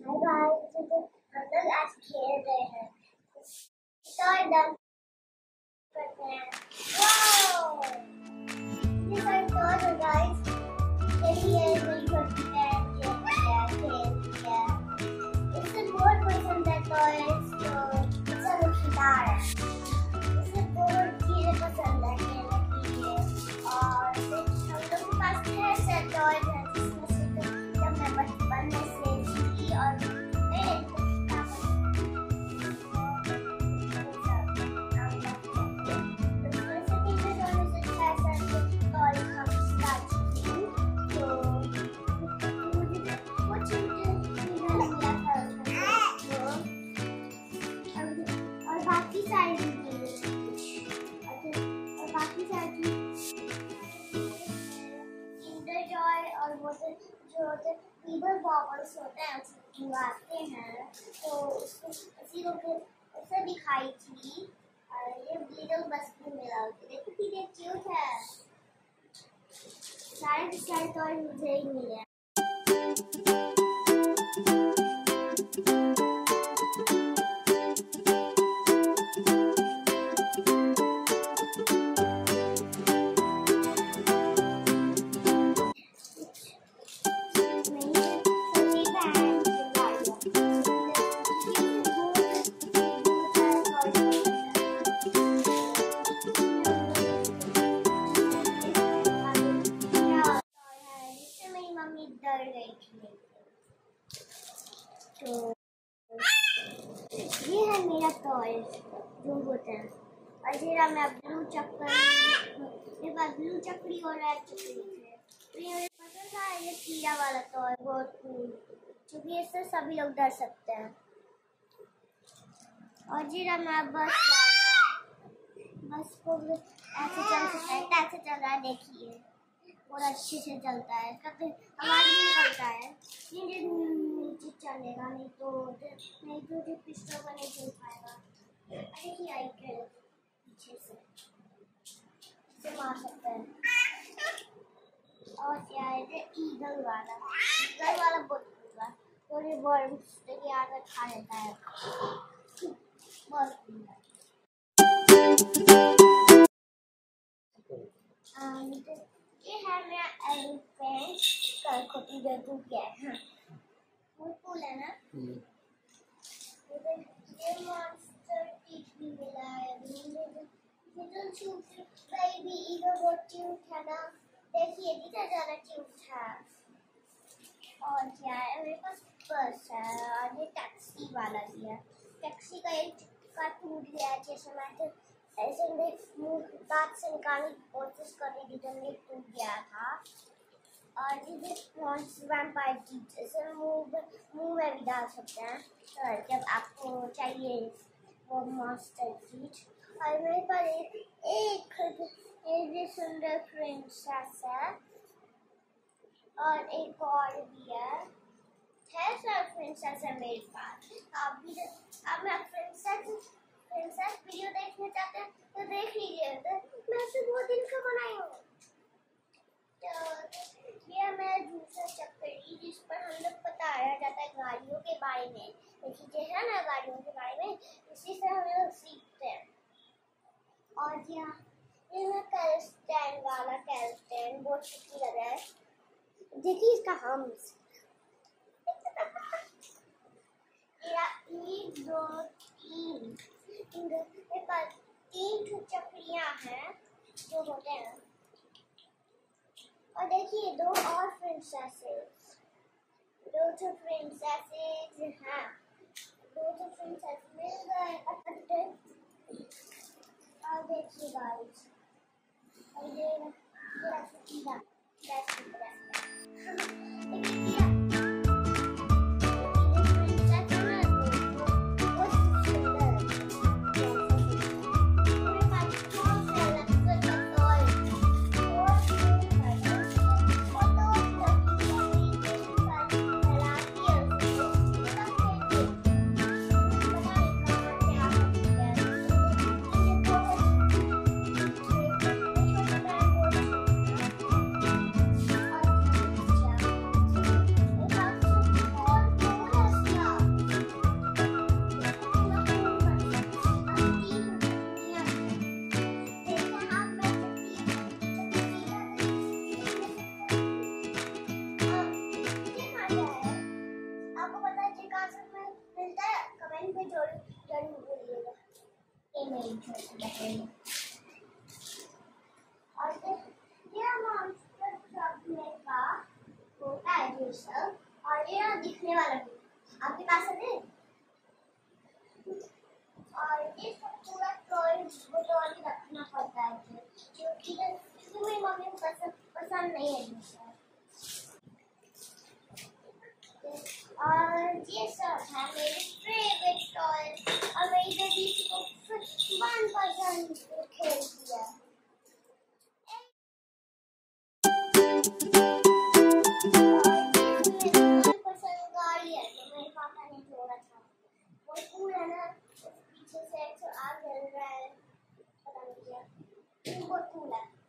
Hi guys, हम लोग आज खेल रहे हैं तो एकदम करते हैं। Wow, this are toy guys. चलिए मेरी छोटी बहन खेल किया। इसे बहुत पसंद है टॉयज, तो इसे मजेदार है। इसे बहुत चीजें पसंद है खेलने के लिए। और हम लोग के पास ढेर सारे टॉयज हैं जिसमें से जब मैं बचपन में से सीखी और जो टेबल बॉबल्स होते हैं उसे खिलाते हैं, तो उसी उसे दिखाई थी। और ये लिटिल बस भी मिला, देखो कितने क्यूट है। सारे टॉय मुझे ही मिले। डर गई थी। तो ये है मेरा टॉय जो होता है। और ये मैं ब्लू चक्कर, मेरे पास ब्लू चक्री और रेड चक्री है। तो ये मुझे पसंद था, ये कीड़ा वाला टॉय बहुत कूल, क्योंकि इससे सभी लोग डर सकते हैं। और ये मैं बस को ऐसे चल सकता है, ऐसे चल रहा है, देखिए और अच्छे से चलता है, इसका आवाज भी निकलता है। ये नीचे चलेगा, नहीं तो जो पिस्टल का नहीं चल पाएगा। देखिए आई कर पीछे से इसे मार सकते हैं। और क्या है ये ईगल वाला बहुत कूल है। तो ये वर्म्स के आकर खा लेता है, बहुत कूल है। ये है मेरा एलिफेंट करकोटी जो टूट गया है। बहुत कूल है ना। ये मॉन्स्टर टीथ भी मिला है। लिटिल क्यूट बेबी ईगल बहुत क्यूट है ना, देखिए कितना ज़्यादा क्यूट है। और क्या है, मेरे पास बस है और ये टैक्सी वाला भी है। टैक्सी का एक चक्का टूट गया है, जैसे मैं ऐसे दांत से निकालने की कोशिश कर रही थी तो ये टूट गया था। और ये वैम्पायर टीथ, इसे मुंह में भी डाल सकते हैं तो जब आपको चाहिए वो मॉन्स्टर टीथ। और मेरे पास एक सुंदर प्रिंसेस है और एक और भी है। ढेर सारे प्रिंसेस है मेरे पास। अब मैं प्रिंसेस वीडियो देखना चाहते हैं तो देख लीजिए, तो मैं उसे बहुत दिन का बनाई हूँ। तो ये मैं दूसरा चक्करी जिस पर हम लोग बताया जाता है गाड़ियों के बारे में। देखिए है ना गाड़ियों के बारे में, इसी से हम लोग सीखते हैं। और ये मैं कैलस्टैंड वाला कैलस्टैंड बहुत अच्छी लग रहा है। देखिए इसका हम्स मेरा 1 2 3 मेरे पास 3 चक्रियाँ हैं जो होते हैं। और देखिए 2 और प्रिंसेसेस, 2 प्रिंसेसेस हैं, 2 प्रिंसेस मिल गए। और देखिए गाइस, और ये सीधा मेरी छोटी बहन। और ये मॉन्स्टर ट्रक में का होता है ये सब, और ये दिखने वाला भी आपके पास है। और ये सब पूरा टॉय बटोरी रखना पड़ता है क्योंकि मेरी मम्मी को पसंद नहीं है ये सब। और ये सब है मेरे फेवरेट टॉय, और मेरी बेटी को मनपसंद खेलती है। मनपसंद गाड़ी है जो मेरे पापा ने जोड़ा था, वो पूरा ना पीछे से आग जल रहा है, पता नहीं क्या, बहुत कूल है।